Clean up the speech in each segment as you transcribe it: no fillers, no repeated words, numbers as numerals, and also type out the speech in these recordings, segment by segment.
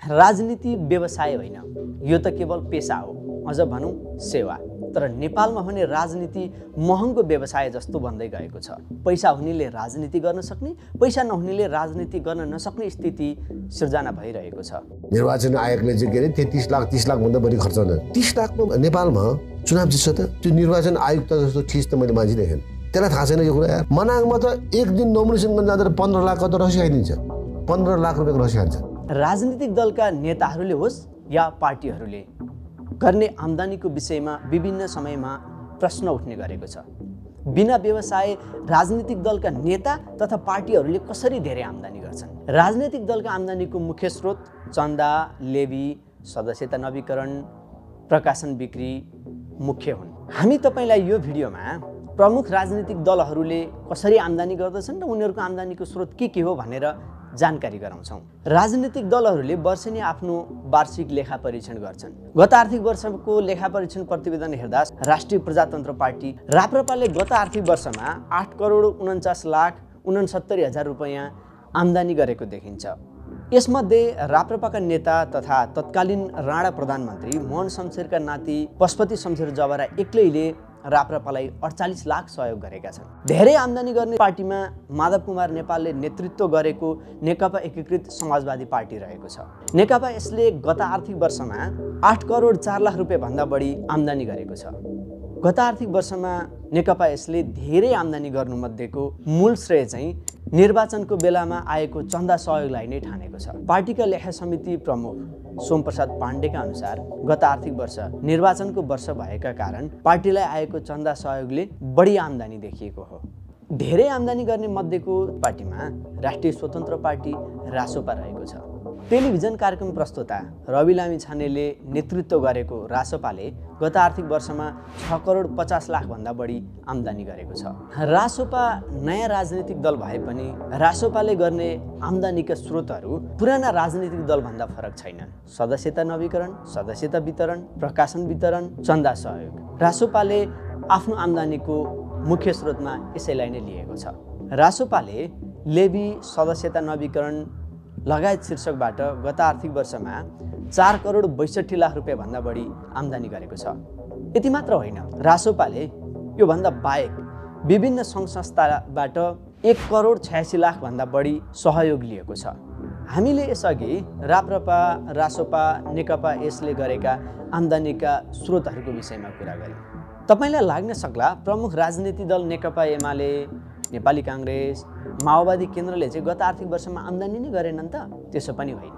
राजनीति व्यवसाय होइन, यो त केवल पेशा हो, अझ भनौँ सेवा। तर नेपालमा भने राजनीति महँगो व्यवसाय जस्तो बन्दै गएको छ। पैसा हुनेले राजनीति गर्न सक्ने, पैसा नहुनेले राजनीति गर्न नसक्ने स्थिति सिर्जना भइरहेको छ। निर्वाचन आयोगले चाहिँ के अरे 33 लाख 30 लाख भन्दा बढी खर्च गर्न 30 लाखमा नेपालमा चुनाव जित्छ त? त्यो निर्वाचन आयुक्त जस्तो चिज त मैले मान्छे देखेन। त्यसलाई थाहा छैन यो कुरा यार। मनाङमा त एक दिन नोमिनेसन गर्न जाँदा 15 लाख त रसी खाइदिन्छ, 15 लाख रुपियाँको रसी खान्छ। राजनीतिक दलका नेताहरूले होस् या पार्टीहरूले गर्ने आम्दानीको विषयमा विभिन्न समयमा प्रश्न उठ्ने गरेको छ। बिना व्यवसाय राजनीतिक दलका नेता तथा पार्टीहरूले कसरी धेरै आम्दानी गर्छन्? राजनीतिक दलका आम्दानीको मुख्य स्रोत चन्दा, लेबी, सदस्यता नवीकरण, प्रकाशन बिक्री मुख्य हुन्। हामी तपाईलाई यो भिडियोमा प्रमुख राजनीतिक दलहरूले कसरी आम्दानी गर्दछन् र उनीहरूको आम्दानीको स्रोत के हो भनेर जानकारी गराउँछौँ। राजनीतिक दलहरूले वर्षेनी आफ्नो वार्षिक लेखा परीक्षण गर्छन्। गत आर्थिक वर्षको लेखा परीक्षण प्रतिवेदन हेर्दा राष्ट्रिय प्रजातन्त्र पार्टी राप्रपाले गत आर्थिक वर्षमा 8,49,69,000 रुपैयाँ आम्दानी गरेको देखिन्छ। यसमध्ये राप्रपाका नेता तथा तत्कालीन राणा प्रधानमन्त्री मोहन शमशेरका नाति पशुपति शमशेर जबरा एक्लैले राप्रपालाई 48 लाख सहयोग गरेका छन्। धेरै आम्दानी गर्ने पार्टीमा माधव कुमार नेपालले नेतृत्व गरेको नेकपा एकीकृत समाजवादी पार्टी रहेको छ। नेकपा यसले गत आर्थिक वर्षमा 8,04,00,000 रुपियाँ भन्दा बढी आम्दानी गरेको छ। गत आर्थिक वर्षमा नेकपा यसले धेरै आम्दानी गर्नुमध्येको मूल श्रेय चाहिँ निर्वाचनको बेलामा आएको चन्दा सहयोगलाई नै ठानेको छ। पार्टीका लेखा समिति प्रमुख सोमप्रसाद पाण्डेका अनुसार गत आर्थिक वर्ष निर्वाचनको वर्ष भएका कारण पार्टीलाई आएको चन्दा सहयोगले बढी आम्दानी देखिएको हो। धेरै आम्दानी गर्ने मध्येको पार्टीमा राष्ट्रिय स्वतन्त्र पार्टी रासोपा रहेको छ। टेलिभिजन कार्यक्रम प्रस्तोता रवि लामी छानेले नेतृत्व गरेको रासोपाले गत आर्थिक वर्षमा 6,50,00,000 भन्दा बढी आम्दानी गरेको छ। रासोपा नयाँ राजनीतिक दल भए पनि रासोपाले गर्ने आम्दानीका स्रोतहरू पुराना राजनीतिक दलभन्दा फरक छैनन्। सदस्यता नवीकरण, सदस्यता वितरण, प्रकाशन वितरण, चन्दा सहयोग। रासोपाले आफ्नो आम्दानीको मुख्य स्रोतमा यसैलाई नै लिएको छ। रासोपाले लेबी, सदस्यता नवीकरण लगायत शीर्षकबाट गत आर्थिक वर्षमा 4,62,00,000 रुपियाँ भन्दा बढी आम्दानी गरेको छ। यति मात्र होइन, रासोपाले यो भन्दा बाहेक विभिन्न सङ्घ संस्थाबाट 1,86,00,000 भन्दा बढी सहयोग लिएको छ। हामीले यसअघि राप्रपा, रासोपा, नेकपा यसले गरेका आम्दानीका स्रोतहरूको विषयमा कुरा गऱ्यौँ। तपाईलाई लाग्न सक्ला प्रमुख राजनीतिक दल नेकपा एमाले, नेपाली काङ्ग्रेस, माओवादी केन्द्रले चाहिँ गत आर्थिक वर्षमा आम्दानी नै गरेनन् त? त्यसो पनि होइन।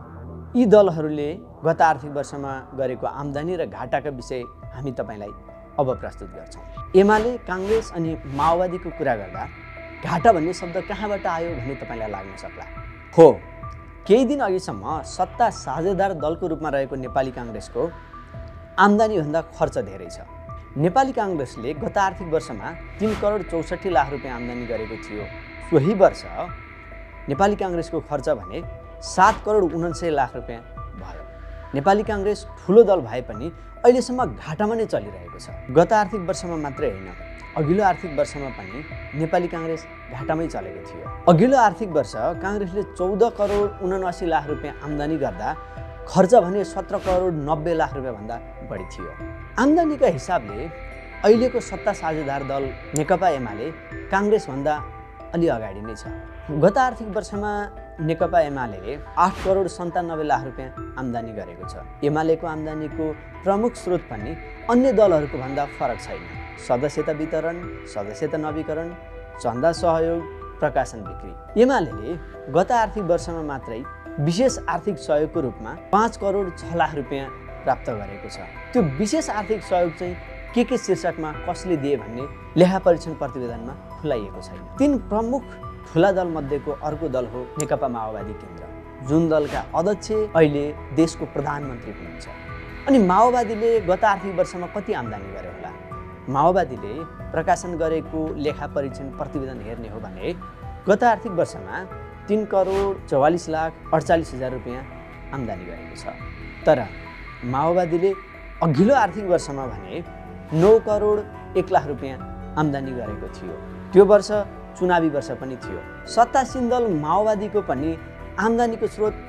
यी दलहरूले गत आर्थिक वर्षमा गरेको आम्दानी र घाटाका विषय हामी तपाईलाई अब प्रस्तुत गर्छौँ। एमाले, काङ्ग्रेस अनि माओवादीको कुरा गर्दा घाटा भन्ने शब्द कहाँबाट आयो भन्ने तपाईलाई लाग्न सक्ला। हो, केही दिन अघिसम्म सत्ता साझेदार दलको रूपमा रहेको नेपाली काङ्ग्रेसको आम्दानीभन्दा खर्च धेरै छ। नेपाली काङ्ग्रेसले गत आर्थिक वर्षमा 3,64,00,000 रुपियाँ आम्दानी गरेको थियो। सोही वर्ष नेपाली काङ्ग्रेसको खर्च भने 7,69,00,000 रुपियाँ भयो। नेपाली काङ्ग्रेस ठुलो दल भए पनि अहिलेसम्म घाटामा नै चलिरहेको छ। गत आर्थिक वर्षमा मात्रै होइन, अघिल्लो आर्थिक वर्षमा पनि नेपाली काङ्ग्रेस घाटामै चलेको थियो। अघिल्लो आर्थिक वर्ष काङ्ग्रेसले 14,79,00,000 रुपियाँ आम्दानी गर्दा खर्च भने 17,90,00,000 रुपियाँ भन्दा बढी थियो। आम्दानीका हिसाबले अहिलेको सत्ता साझेदार दल नेकपा एमाले काङ्ग्रेसभन्दा अलि अगाडि नै छ। गत आर्थिक वर्षमा नेकपा एमाले 8,97,00,000 रुपियाँ आम्दानी गरेको छ। एमालेको आम्दानीको प्रमुख स्रोत पनि अन्य दलहरूको भन्दा फरक छैन। सदस्यता वितरण, सदस्यता नवीकरण, चन्दा सहयोग, प्रकाशन बिक्री। एमाले गत आर्थिक वर्षमा मात्रै विशेष आर्थिक सहयोगको रूपमा 5,06,00,000 रुपियाँ प्राप्त गरेको छ। त्यो विशेष आर्थिक सहयोग चाहिँ के शीर्षकमा कसले दिए भन्ने लेखा परीक्षण प्रतिवेदनमा खुलाइएको छैन। 3 प्रमुख ठुला दल मध्येको अर्को दल हो नेकपा माओवादी केन्द्र, जुन दलका अध्यक्ष अहिले देशको प्रधानमन्त्री हुनुहुन्छ। अनि माओवादीले गत आर्थिक वर्षमा कति आम्दानी गर्यो होला? माओवादीले प्रकाशन गरेको लेखा परीक्षण प्रतिवेदन हेर्ने हो भने गत आर्थिक वर्षमा 3,44,48,000 रुपियाँ आम्दानी गरेको छ। तर माओवादीले अघिल्लो आर्थिक वर्षमा भने 9,01,00,000 रुपियाँ आम्दानी गरेको थियो। त्यो वर्ष चुनावी वर्ष पनि थियो। सत्तासीन दल माओवादीको पनि आम्दानीको स्रोत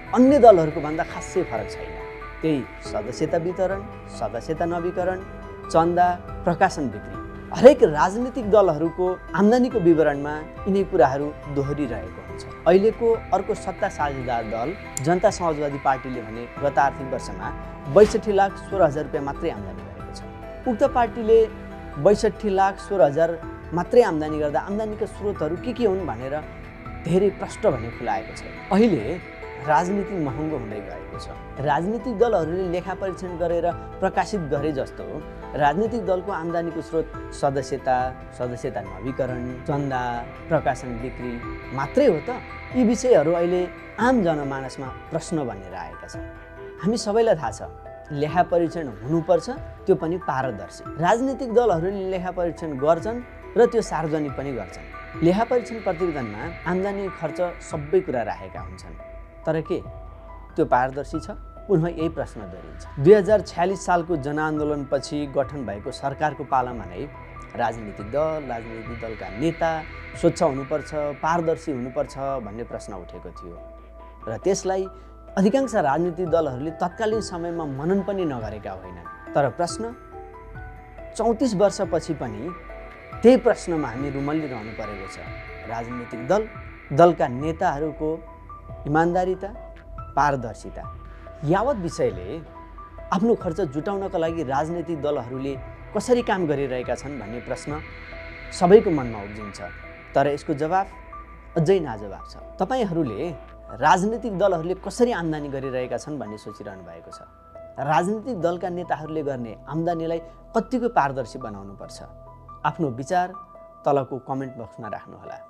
अन्य दलहरूको भन्दा खासै फरक छैन। त्यही सदस्यता वितरण, सदस्यता नवीकरण, चन्दा, प्रकाशन बिक्री, हरेक राजनीतिक दलहरूको आम्दानीको विवरणमा यिनै कुराहरू दोहोरिरहेको हुन्छ। अहिलेको अर्को सत्ता साझेदार दल जनता समाजवादी पार्टीले भने गत आर्थिक वर्षमा 62,16,000 रुपियाँ मात्रै आम्दानी गरेको छ। उक्त पार्टीले 62,16,000 मात्रै आम्दानी गर्दा आम्दानीका स्रोतहरू के हुन् भनेर धेरै प्रश्न भने खुलाएको छ। अहिले राजनीति महँगो हुँदै गएको छ। राजनीतिक दलहरूले लेखा परीक्षण गरेर प्रकाशित गरे जस्तो राजनीतिक दलको आम्दानीको स्रोत सदस्यता, सदस्यता नवीकरण, चन्दा, प्रकाशन बिक्री मात्रै हो त? यी विषयहरू अहिले आम जनमानसमा प्रश्न बनेर आएका छन्। हामी सबैलाई थाहा छ लेखा परीक्षण हुनुपर्छ, त्यो पनि पारदर्शी। राजनीतिक दलहरूले लेखा परीक्षण गर्छन् र त्यो सार्वजनिक पनि गर्छन्। लेखा परीक्षण प्रतिवेदनमा आम्दानी खर्च सबै कुरा राखेका हुन्छन्, तर के त्यो पारदर्शी छ? पुनः यही प्रश्न दोहोरिन्छ। 2046 सालको जनआन्दोलनपछि गठन भएको सरकारको पालामा नै राजनीतिक दलका नेता स्वच्छ हुनुपर्छ, पारदर्शी हुनुपर्छ भन्ने प्रश्न उठेको थियो र त्यसलाई अधिकांश राजनीतिक दलहरूले तत्कालीन समयमा मनन पनि नगरेका होइनन्। तर प्रश्न 34 वर्षपछि पनि त्यही प्रश्नमा हामी रुमल्लिरहनु परेको छ। राजनीतिक दलका नेताहरूको इमान्दारिता, पारदर्शिता यावत विषयले आफ्नो खर्च जुटाउनका लागि राजनीतिक दलहरूले कसरी काम गरिरहेका छन् भन्ने प्रश्न सबैको मनमा उब्जिन्छ। तर यसको जवाफ अझै नाजवाब छ। तपाईहरूले राजनीतिक दलहरूले कसरी आम्दानी गरिरहेका छन् भन्ने सोचिरहनु भएको छ। राजनीतिक दलका नेताहरूले गर्ने आम्दानीलाई कत्तिको पारदर्शी बनाउनुपर्छ? आफ्नो विचार तलको कमेन्ट बक्समा राख्नुहोला।